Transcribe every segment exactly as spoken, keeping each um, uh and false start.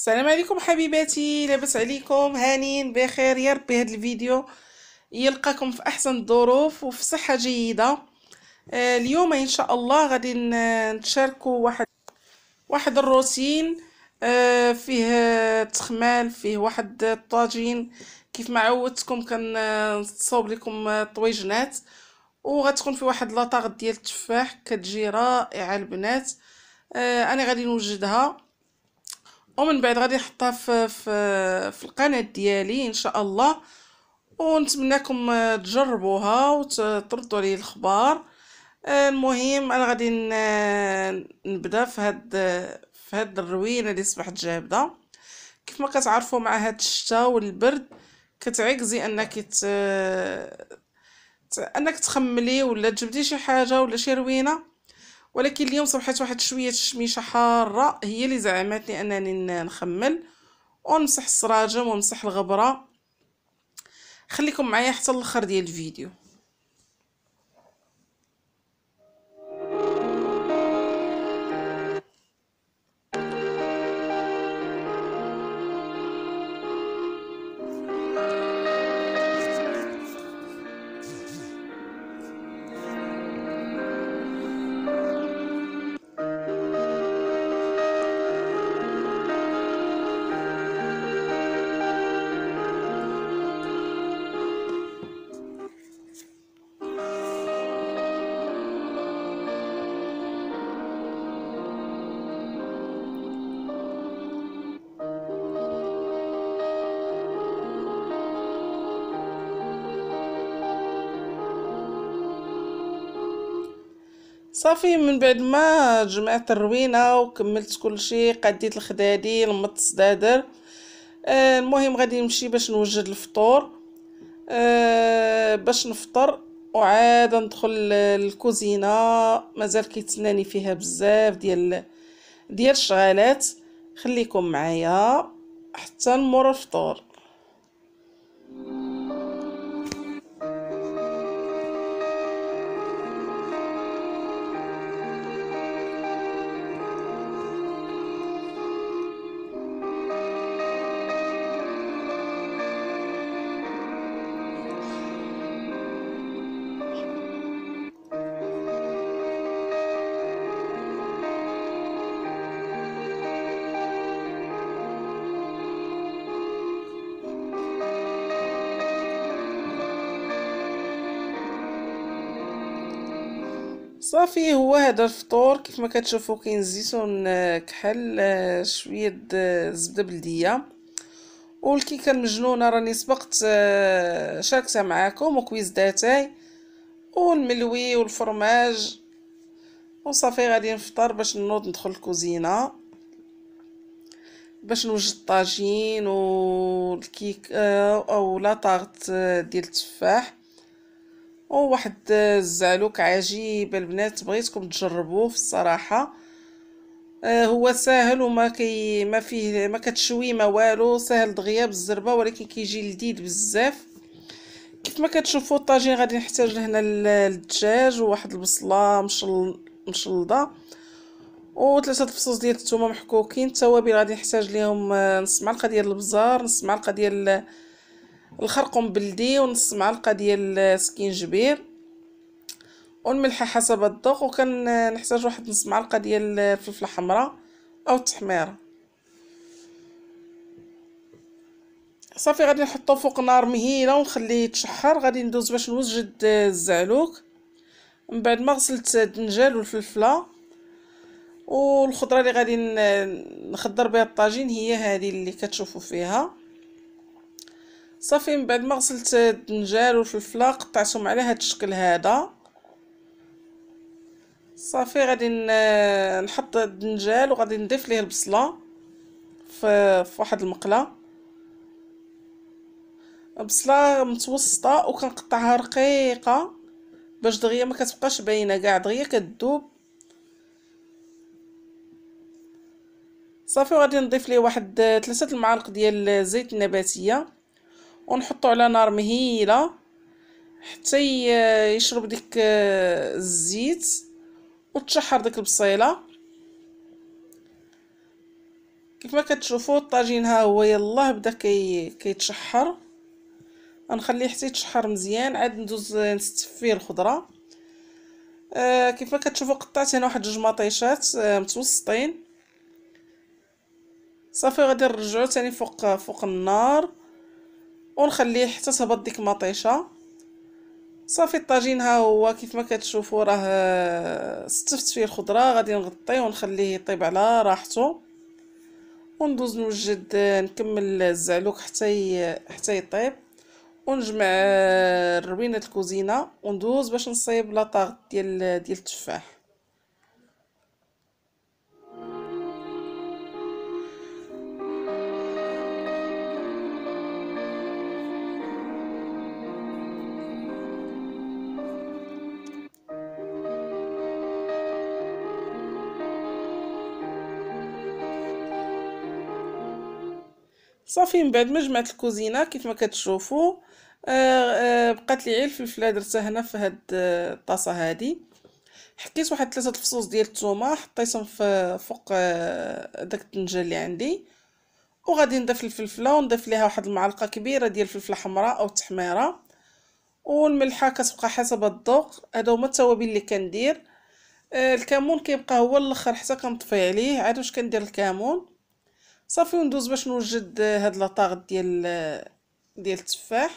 السلام عليكم حبيباتي، لاباس عليكم؟ هانين بخير يا ربي. هذا الفيديو يلقاكم في احسن الظروف وفي صحة جيدة. آه، اليوم ان شاء الله غادي ن- نتشاركوا واحد واحد الروتين. آه، فيه آه، تخمال، فيه واحد الطاجين. كيف ما عودتكم كنصوب لكم آه، طويجنات، وغتكون في واحد لاطاغ ديال التفاح كتجي رائعة البنات. آه، انا غادي نوجدها ومن بعد غادي نحطها في في في القناه ديالي ان شاء الله. ونتمنىكم آه، تجربوها وتردوا لي الخبار. آه، المهم انا غادي ن- نبدا في هاد في هاد الروينه اللي صبحت جابده. كيف ما كتعرفوا مع هاد الشتاء والبرد كتعكزي انك ت... ت- انك تخملي ولا تجبدي شي حاجه ولا شي روينه. ولكن اليوم صبحت واحد شويه الشميشه حاره هي اللي زعمتني انني ن- نخمل ونمسح السراجم ونمسح الغبره. خليكم معايا حتى الاخر ديال الفيديو. صافي من بعد ما جمعت الروينه وكملت كل شيء قديت الخدادي لمط الصدادر. آه المهم غادي نمشي باش نوجد الفطور. آه باش نفطر وعاد ندخل الكوزينه. مازال كيتسناني فيها بزاف ديال ديال الشغالات. خليكم معايا حتى مور الفطور. صافي هو هذا الفطور كيف ما كتشوفوا كاين الزيتون آه، كحل آه، شويه د الزبده بلديه والكيكه المجنونه راني سبقت آه، شاركتها معاكم وكويز داتاي والملوي والفرماج. وصافي غادي نفطر باش نوض ندخل الكوزينه باش نوجد الطاجين والكيك آه، او لا طاغت آه، ديال التفاح وواحد الزعلوك عجيب البنات. بغيتكم تجربوه في الصراحه. آه، هو ساهل وما كي ما فيه ما كتشوي ما والو، ساهل دغيا بالزربه ولكن كيجي لذيذ بزاف. كيف ما كتشوفوا الطاجين غادي نحتاج هنا الدجاج وواحد البصله مشل مشلضه وثلاثه الفصوص ديال الثومه محكوكين. التوابل غادي نحتاج ليهم آه، نص معلقه ديال البزار، نص معلقه ديال الخرقوم بلدي، ونص معلقه ديال السكينجبير، والملح حسب الذوق. وكنحتاج واحد نص معلقه ديال الفلفله حمراء او التحميره. صافي غادي نحطو فوق نار مهيله ونخليه يتشحر. غادي ندوز باش نوجد الزعلوك من بعد ما غسلت الدنجال والفلفله والخضره اللي غادي نخضر بها الطاجين هي هذه اللي كتشوفوا فيها. صافي من بعد ما غسلت الدنجال والفلفله قطعتهم على هذا الشكل هذا. صافي غادي نحط الدنجال وغادي نضيف ليه البصله في في واحد المقله. بصله متوسطه وكنقطعها رقيقه باش دغيا ما كتبقاش باينه كاع، دغيا كتذوب. صافي وغادي نضيف ليه واحد ثلاثه المعالق ديال الزيت النباتيه ونحطو على نار مهيله حتى يشرب ديك الزيت وتشحر ديك البصيله. كيف ما كتشوفوا الطاجين ها هو يلاه بدا كي كيتشحر. غنخليه حتى يتشحر مزيان، عاد ندوز نستف فيه الخضره. آه كيف ما كتشوفوا قطعت هنا واحد جوج مطيشات آه متوسطين. صافي غادي نرجعو تاني فوق فوق النار ونخليه حتى تهبط ديك المطيشه. صافي الطاجين ها هو كيف ما كتشوفوا راه ستفت فيه الخضره، غادي نغطيه ونخليه يطيب على راحته وندوز نوجد نكمل الزعلوك حتى حتى يطيب ونجمع الروينه الكوزينه وندوز باش نصايب لاطاغ ديال ديال التفاح. صافي من بعد ما جمعت الكوزينه كيف ما كتشوفوا آه آه بقات لي غير الفلفله درتها هنا في هاد الطاسه هادي. حكيت واحد ثلاثه الفصوص ديال الثومه حطيتهم في فوق آه داك الطنجره اللي عندي، وغادي نضيف الفلفله ونضيف ليها واحد المعلقه كبيره ديال الفلفله حمراء او التحميره، والملحه كتبقى حسب الذوق. هادو هما التوابل اللي كندير. آه الكمون كيبقى هو الاخر حتى كنطفي عليه. عاد واش كندير الكمون صافي وندوز باش نوجد هاد لاطاغ ديال ديال التفاح.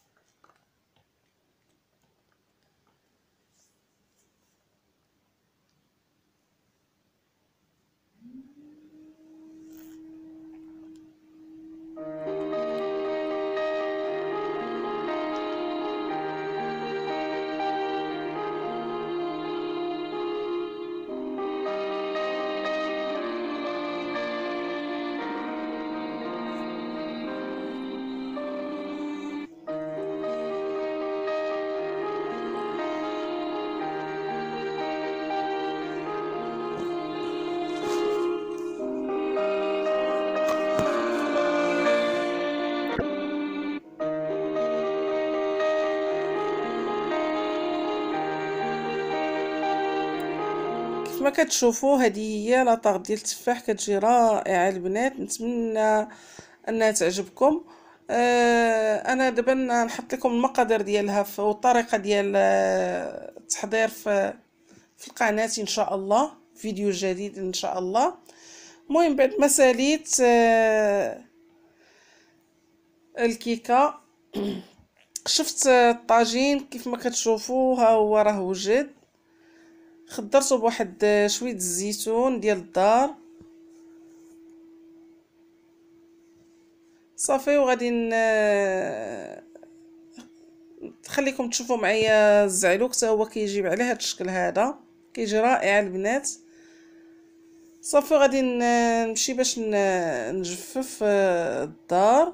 كما كتشوفوا هذه هي لاطاغ ديال التفاح، كتجي رائعه البنات. نتمنى انها تعجبكم. آه انا دابا نحط لكم المقادير ديالها والطريقه ديال التحضير في في القناه ان شاء الله، فيديو جديد ان شاء الله. المهم بعد ما ساليت آه الكيكه شفت الطاجين كيف ما كتشوفوا ها هو راه وجد. خضرته بواحد شويه الزيتون ديال الدار صافي، وغادي نخليكم تشوفوا معايا الزعلوك حتى هو كيجيب على هذا الشكل هذا، كيجي رائع البنات. صافي غادي نمشي باش نجفف الدار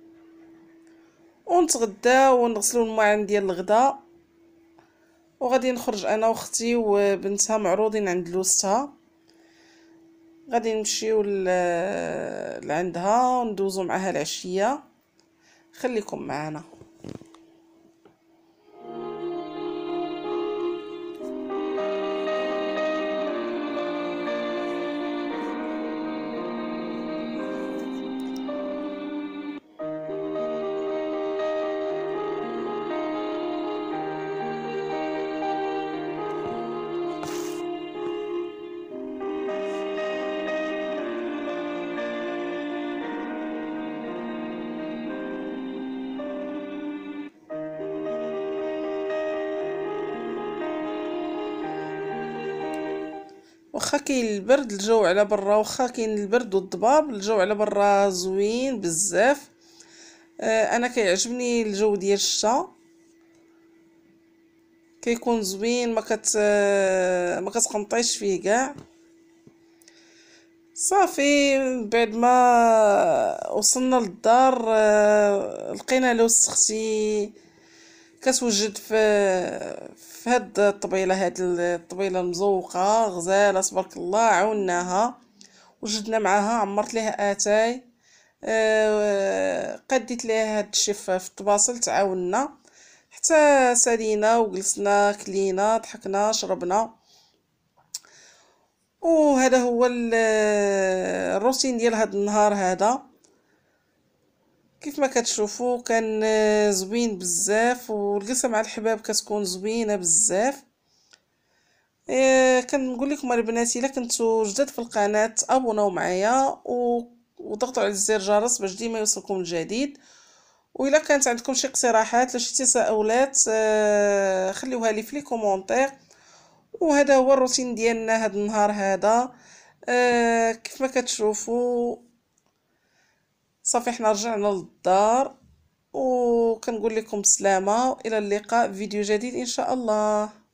ونتغدى ونغسلوا الماعن ديال الغداء، وغادي نخرج انا واختي وبنتها معروضين عند لوستها. غادي نمشيو لعندها وندوزو معاها العشيه. خليكم معنا. واخا كاين البرد الجو على برا، واخا كاين البرد والضباب الجو على برا زوين بزاف. آه انا كيعجبني الجو ديال الشتا، كيكون زوين ما كت آه ما كتقنطيش فيه كاع. صافي بعد ما وصلنا للدار آه لقينا لوست اختي كتوجد في في هاد الطبيله، هاد الطبيله المزوقه غزاله تبارك الله. عاوناها وجدنا معاها، عمرت ليها اتاي أه قديت ليها هاد الشيء في الطباصل، تعاوننا حتى سالينا وجلسنا كلينا ضحكنا شربنا. وهذه وهذا هو الروتين ديال هذا النهار. هذا كيف ما كتشوفوا كان زوين بزاف، والجلسه مع الحباب كتكون زوينه بزاف. إيه كنقول لكم البنات، الا كنتو جداد في القناه ابوناو معايا وضغطوا على زر الجرس باش ديما يوصلكم الجديد. والا كانت عندكم شي اقتراحات ولا شي تساؤلات آه خليوها لي في لي كومونتير. وهذا هو الروتين ديالنا هذا النهار هذا. آه كيف ما كتشوفوا صافي حنا رجعنا للدار، وكنقول لكم بسلامه، الى اللقاء في فيديو جديد ان شاء الله.